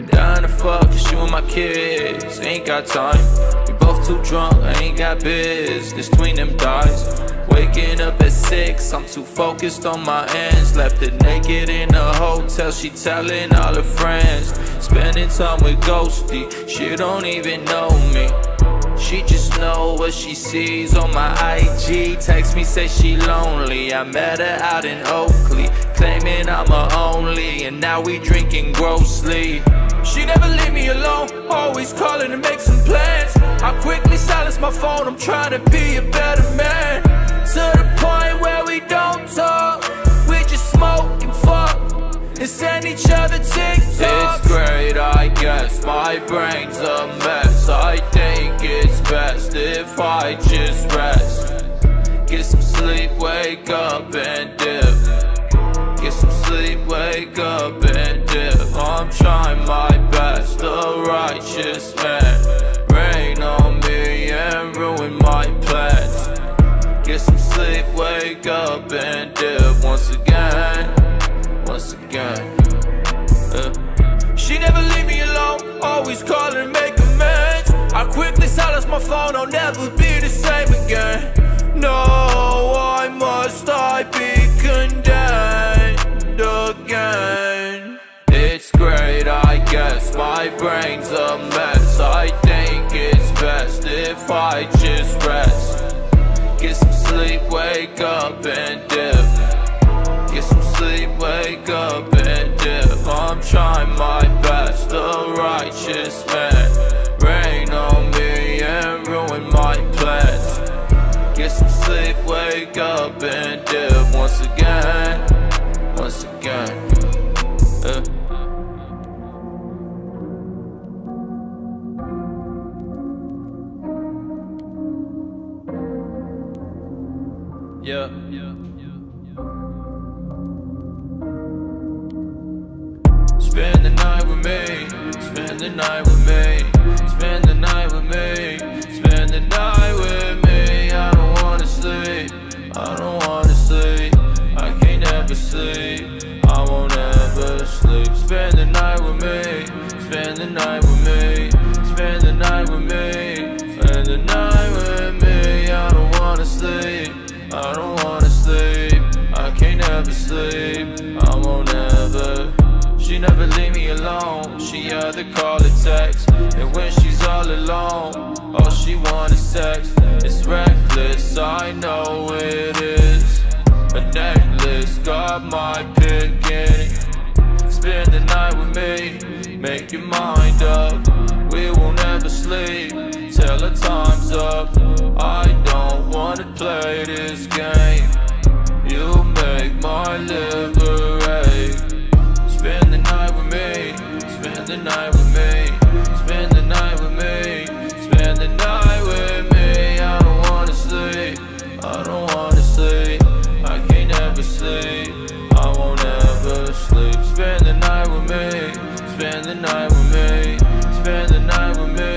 Down to fuck, just you and my kids. Ain't got time, we both too drunk, I ain't got business between them thighs. Waking up at 6, I'm too focused on my ends. Left it naked in a hotel, she telling all her friends. Spending time with Ghosty, she don't even know me. She just know what she sees on my IG. Text me, say she lonely. I met her out in Oakley, claiming I'm her only, and now we drinking grossly. She never leave me alone, always calling to make some plans. I quickly silence my phone, I'm trying to be a better man. To the point where we don't talk, we just smoke and fuck and send each other TikToks. It's great, I guess, my brain's a mess. I think it's best if I just rest. Get some sleep, wake up and dip. Get some sleep, wake up and dip. I'm trying my best, a righteous man. Rain on me and ruin my plans. Get some sleep, wake up and dip once again. Once again. She never leave me alone, always calling to make amends. I quickly silence my phone, I'll never be the same again. No, why must I be condemned again? It's great, I guess, my brain's a mess. I think it's best if I just rest. Get some sleep, wake up and dip. Get some sleep, wake up and dip. I'm trying my best, a righteous man. Rain on me and ruin my plans. Get some sleep, wake up and dip once again. Once again. Yeah. Spend the night with me, spend the night with me, spend the night with me, spend the night with me. I don't wanna sleep, I don't wanna sleep, I can't ever sleep, I won't ever sleep. Spend the night with me, spend the night with me, spend the night with me, spend the night with me. I don't wanna sleep, I don't wanna sleep, I can't ever sleep, I won't ever. She never leave me alone, she either call or text. And when she's all alone, all she want is sex. It's reckless, I know it is. A necklace, got my pick in it. Spend the night with me, make your mind up. We won't ever sleep, till the time's up. I don't wanna play this game, you make my liver ache. Spend the night with me, spend the night with me, spend the night with me, spend the night with me. I don't wanna sleep, I don't wanna sleep, I can't ever sleep, I won't ever sleep. Spend the night with me, spend the night with me, spend the night with me.